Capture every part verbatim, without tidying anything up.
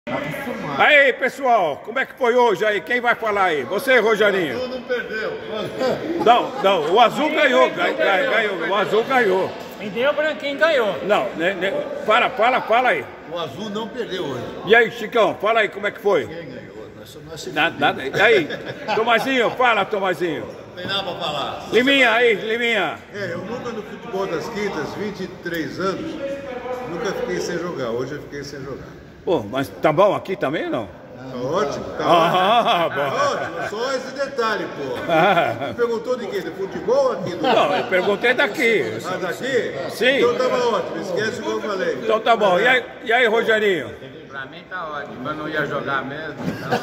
Aí, pessoal, como é que foi hoje aí? Quem vai falar aí? Você, Rogerinho? O azul não perdeu. Não, não, o azul ganhou, ganhou, ganhou, o azul ganhou. E deu, o branquinho ganhou. Não, né, né, fala, fala, fala aí. O azul não perdeu hoje. E aí, Chicão, fala aí como é que foi. Quem ganhou? Nós, nós Nada, nada. E aí, Tomazinho, fala, Tomazinho. Não tem nada pra falar. Liminha, aí, Liminha. É, eu nunca no futebol das quintas, vinte e três anos, nunca fiquei sem jogar. Hoje eu fiquei sem jogar. Pô, mas tá bom aqui também ou não? Tá ótimo, tá Ah, ótimo. Tá ótimo, só esse detalhe, pô. Ah. Você perguntou de quê? De futebol ou aqui? Do... Não, eu perguntei daqui. Ah, daqui? Sim. Então tava ótimo, esquece o que eu falei. Então tá bom. E aí, e aí, Rogerinho? Pra mim tá ótimo, eu não ia jogar mesmo.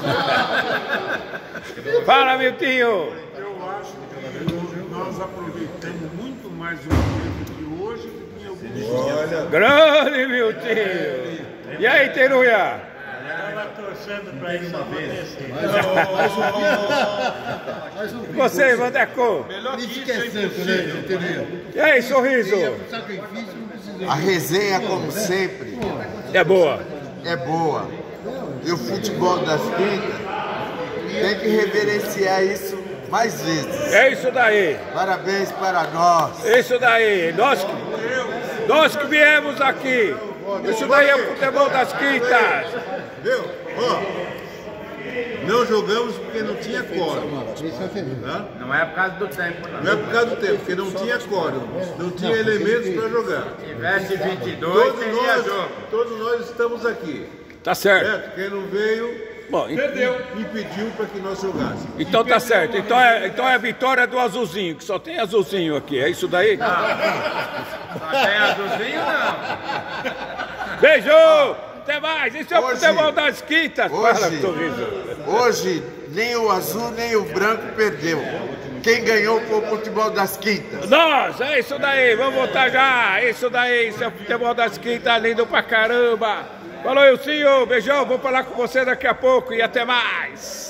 Fala, Miltinho. Eu acho que nós aproveitamos muito mais o evento de hoje do que em alguns dias. Olha, Grande Miltinho. E aí, Teruia? Estava torcendo para isso acontecer. um Você, Vandeco? Melhor que isso é impossível. E aí, Sorriso? A resenha, como sempre, É boa. é boa. E o futebol das quintas tem que reverenciar isso mais vezes. É isso daí. Parabéns para nós. Isso daí. Nós que, nós que viemos aqui. Isso daí é o futebol das quintas. viu? Ó, não jogamos porque não tinha quórum. Tá? Não é por causa do tempo, não. Não é por causa do tempo, porque não tinha quórum. Não tinha elementos para jogar. Se tivesse vinte e dois, Todos teria nós, jogo. todos nós estamos aqui. Tá certo. Certo? Quem não veio, Bom, en- impediu para que nós jogássemos. então tá certo. Então é, então é a vitória do azulzinho, que só tem azulzinho aqui. É isso daí? Só tem azulzinho, não. Beijo! Até mais! Isso é o Hoje- futebol das quintas! Fala, hoje- Sorriso! Hoje, nem o azul nem o branco perdeu. Quem ganhou foi o futebol das quintas. Nós, é isso daí, vamos voltar já! É isso daí, isso é o futebol das quintas, lindo pra caramba! Falou, Ilcinho, beijão, vou falar com você daqui a pouco e até mais!